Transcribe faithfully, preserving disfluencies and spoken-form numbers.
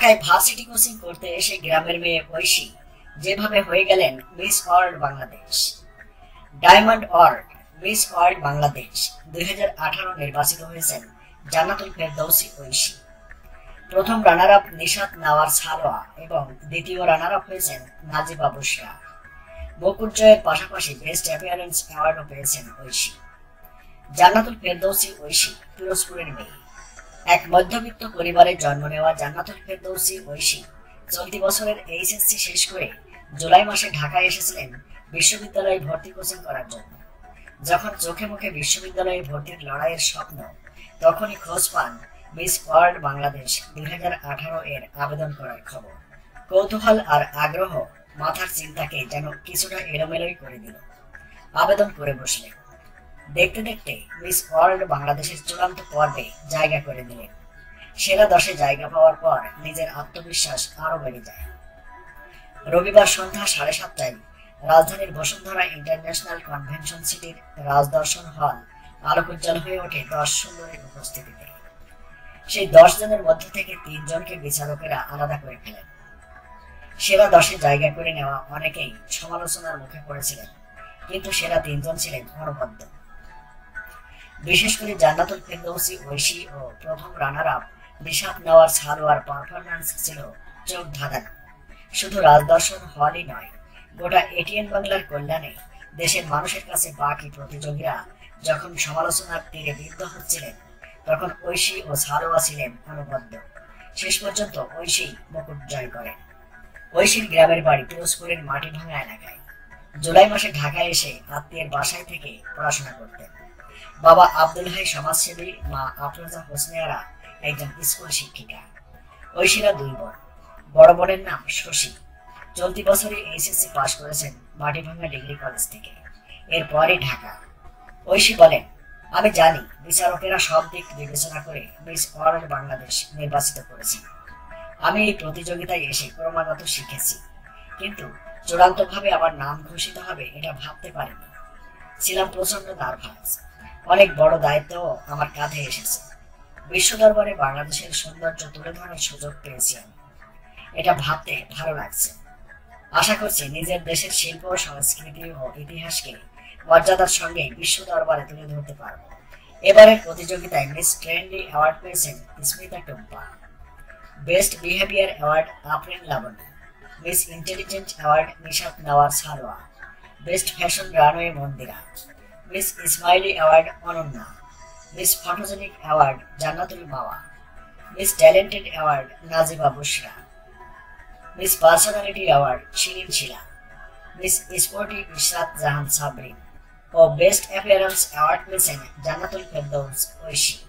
ঢাকায় varsity coaching করতে এসে গ্রামের মেয়ে ঐশী যেভাবে হয়ে গেলেন miss world Bangladesh. Diamond world miss world Bangladesh দুই হাজার আঠারো নির্বাচিত হয়েছেন জান্নাতুল ফেরদৌসী ঐশী। প্রথম রানার আপ নিশাত নাওয়ার সালোয়া এবং দ্বিতীয় রানার আপ হয়েছেন নাজিবা বুশরা। মুকুট জয়ের পাশাপাশি বেস্ট অ্যাপিয়ারেন্স অ্যাওয়ার্ডও পেয়েছেন ঐশী। জান্নাতুল ফেরদৌসী ঐশী পিরোজপুরের মেয়ে। এক মধ্যবিত্ত পরিবারে জন্ম নেওয়া জান্নাতুল ফেরদৌসী ঐশী চলতি বছরের এইচএসসি শেষ করে জুলাই মাসে ঢাকায় এসেছিলেন বিশ্ববিদ্যালয়ে ভর্তি কোচিং করার জন্য। যখন চোখে মুখে বিশ্ববিদ্যালয়ে ভর্তির লড়াইয়ের স্বপ্ন, তখনই খোঁজ পান মিস ওয়ার্ল্ড বাংলাদেশ দুই হাজার আঠারো এর আবেদন করার খবর। কৌতূহল আর আগ্রহ মাথার চিন্তাকে যেন কিছুটা এলোমেলোই করে দিল। আবেদন করে বসলেন। দেখতে দেখতে মিস ওয়ার্ল্ড বাংলাদেশের চূড়ান্ত পর্বে জায়গা করে দিলেন। সেরা দশে জায়গা পাওয়ার পর নিজের আত্মবিশ্বাস আরো বেড়ে যায়। রবিবার সন্ধ্যা সাড়ে সাতটায় রাজধানীর বসুন্ধরা ইন্টারন্যাশনাল কনভেনশন সিটির রাজদর্শন হল আলোকোজ্জ্বল হয়ে ওঠে দশ সুন্দরীর উপস্থিতিতে। সেই দশ জনের মধ্য থেকে তিনজনকে বিচারকেরা আলাদা করে ফেলেন। সেরা দশে জায়গা করে নেওয়া অনেকেই সমালোচনার মুখে পড়েছিলেন, কিন্তু সেরা তিনজন ছিলেন অনবদ্য। বিশেষ করে জান্নাতুল ফেরদৌসী ঐশী ও প্রথম রানার আপ নিশাত নেওয়ার সালোয়ার পারফরম্যান্স ছিল চোখ ধাঁধানো। শুধু রাজদর্শন হলই নয়, গোটা এটিএন বাংলার কল্যাণে দেশের মানুষের কাছে বাকি প্রতিযোগীরা যখন সমালোচনার তীরে বিদ্ধ হচ্ছিলেন, তখন ঐশী ও সালোয়া ছিলেন অনবদ্য। শেষ পর্যন্ত ঐশী মুকুট জয় করেন। ঐশীর গ্রামের বাড়ি পিরোজপুরের মাটিভাঙা এলাকায়। জুলাই মাসে ঢাকায় এসে আত্মীয়ের বাসায় থেকে পড়াশোনা করতেন। বাবা আব্দুল হাই সমাজসেবী, মা আফরোজা হোসনিয়ারা একজন স্কুল শিক্ষিকা। ঐশীরা দুই বোন। বড় বোনের নাম শশী। চলতি বছরে এইচএসসি পাশ করেছেন মাটিভাঙা ডিগ্রি কলেজ থেকে, এরপরই ঢাকা। ঐশী বলেন, আমি জানি বিচারকেরা সব দিক বিবেচনা করে মিস ওয়ার্ল্ড বাংলাদেশ নির্বাচিত করেছেন। আমি এই প্রতিযোগিতায় এসে ক্রমাগত শিখেছি, কিন্তু চূড়ান্তভাবে আমার নাম ঘোষিত হবে এটা ভাবতে পারিনি। ছিলাম প্রচন্ড নার্ভাস। অনেক বড় দায়িত্বও আমার কাঁধে এসেছে। বিশ্ব দরবারে বাংলাদেশের সৌন্দর্য তুলে ধরার সুযোগ পেয়েছি আমি। এটা ভাবতে ভালো লাগছে। আশা করছি নিজের দেশের শিল্প, সংস্কৃতি ও ইতিহাসকে মর্যাদার সঙ্গে বিশ্ব দরবারে তুলে ধরতে পারব। এবারের প্রতিযোগিতায় মিস ট্রেন্ডি অ্যাওয়ার্ড পেয়েছেন Smita Tumpa. Best behaviour award Afrin Laboni. Miss intelligent award Nishat Newar Salowa. Best fashion runway Mandira. Miss smiley award Ananya. Miss photogenic award Jannatul Mawa. Miss talented award Najiba Bushra. Miss personality award Shirin Shila. Miss sporty Ishrat Jahan Sabrin ও বেস্ট অ্যাপিয়ারেন্স অ্যাওয়ার্ড পেয়েছেন জান্নাতুল ফেরদৌস ঐশী।